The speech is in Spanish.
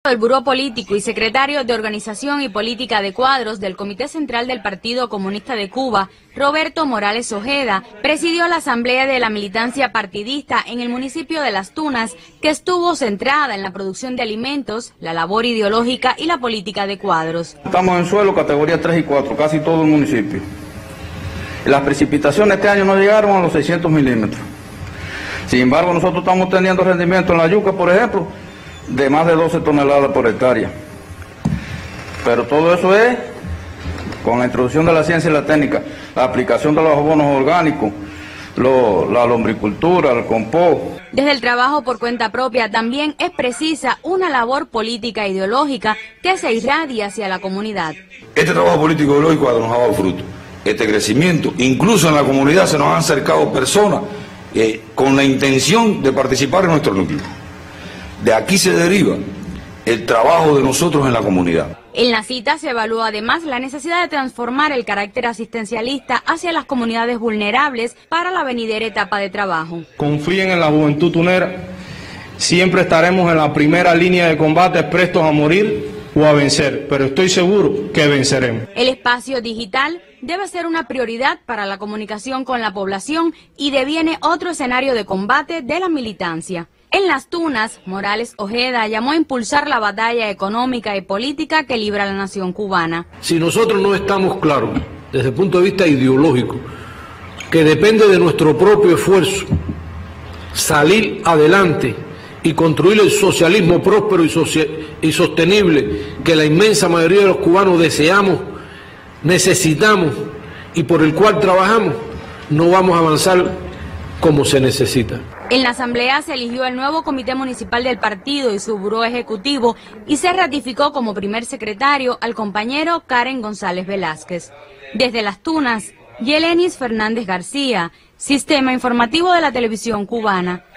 El Buró Político y secretario de Organización y Política de Cuadros del Comité Central del Partido Comunista de Cuba, Roberto Morales Ojeda, presidió la asamblea de la militancia partidista en el municipio de Las Tunas, que estuvo centrada en la producción de alimentos, la labor ideológica y la política de Cuadros. Estamos en suelo categoría 3 y 4, casi todo el municipio. Las precipitaciones este año no llegaron a los 600 milímetros. Sin embargo, nosotros estamos teniendo rendimiento en la yuca, por ejemplo, de más de 12 toneladas por hectárea. Pero todo eso es con la introducción de la ciencia y la técnica, la aplicación de los abonos orgánicos, la lombricultura, el compost. Desde el trabajo por cuenta propia también es precisa una labor política e ideológica que se irradia hacia la comunidad. Este trabajo político e ideológico nos ha dado fruto, este crecimiento. Incluso en la comunidad se nos han acercado personas con la intención de participar en nuestro núcleo. De aquí se deriva el trabajo de nosotros en la comunidad. En la cita se evaluó además la necesidad de transformar el carácter asistencialista hacia las comunidades vulnerables para la venidera etapa de trabajo. Confíen en la juventud tunera, siempre estaremos en la primera línea de combate prestos a morir o a vencer, pero estoy seguro que venceremos. El espacio digital debe ser una prioridad para la comunicación con la población y deviene otro escenario de combate de la militancia. En Las Tunas, Morales Ojeda llamó a impulsar la batalla económica y política que libra la nación cubana. Si nosotros no estamos claros, desde el punto de vista ideológico, que depende de nuestro propio esfuerzo salir adelante y construir el socialismo próspero y sostenible que la inmensa mayoría de los cubanos deseamos, necesitamos y por el cual trabajamos, no vamos a avanzar como se necesita. En la asamblea se eligió el nuevo comité municipal del partido y su buró ejecutivo y se ratificó como primer secretario al compañero Karen González Velázquez. Desde Las Tunas, Yelenis Fernández García, Sistema Informativo de la Televisión Cubana.